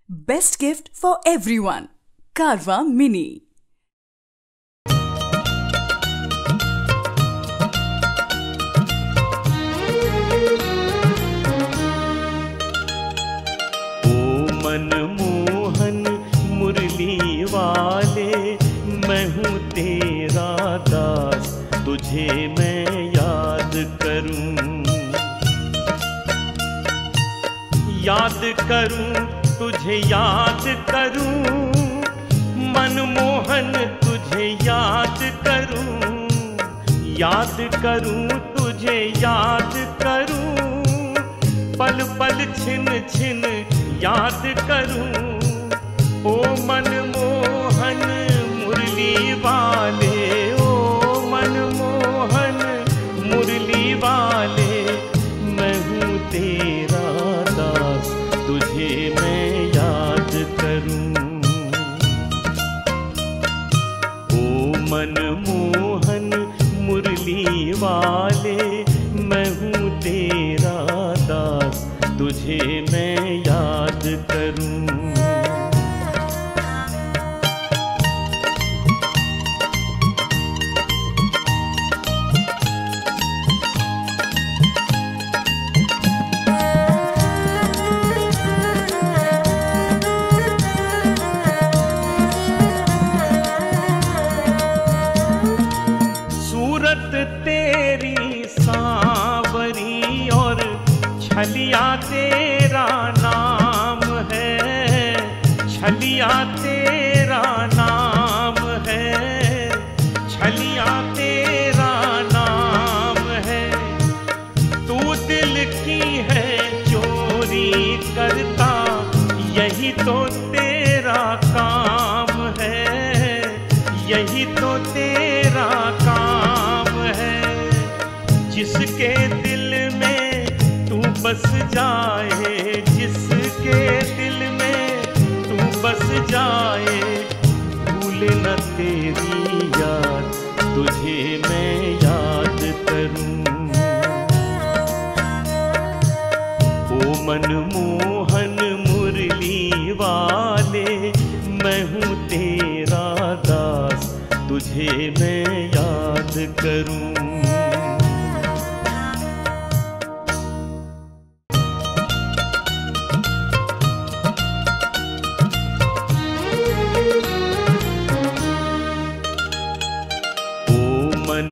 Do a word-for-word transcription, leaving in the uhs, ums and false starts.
Best gift for everyone. Carvaan Mini. Manmohan मुरली वाले, मैं हूँ तेरा दास, तुझे मैं याद करूं, याद करूं, तुझे याद करूं, मनमोहन तुझे याद करूं, याद करूं, तुझे याद करूं, पल पल छिन छिन याद करूं, ओ मनमोहन मुरली वाले, ओ मनमोहन मुरली वाले, मैं हूँ तेरा दास, तुझे मैं याद करूं, ओ मनमोहन मुरली वाले, मैं हूँ तेरा दास, तुझे मैं याद करूं। सूरत तेरी सांवरी और छलिया तेरा नाम है, छलिया तेरा नाम है, छलिया तेरा नाम है, तू दिल की है चोरी करता, यही तो तेरा काम है, यही तो तेरा काम है, जिसके दिल में तू बस जाए, जिसके दिल में तू बस जाए, भूले न तेरी याद, तुझे मैं याद करूं, ओ मनमोहन मुरली वाले, मैं हूँ तेरा दास, तुझे मैं याद करूं।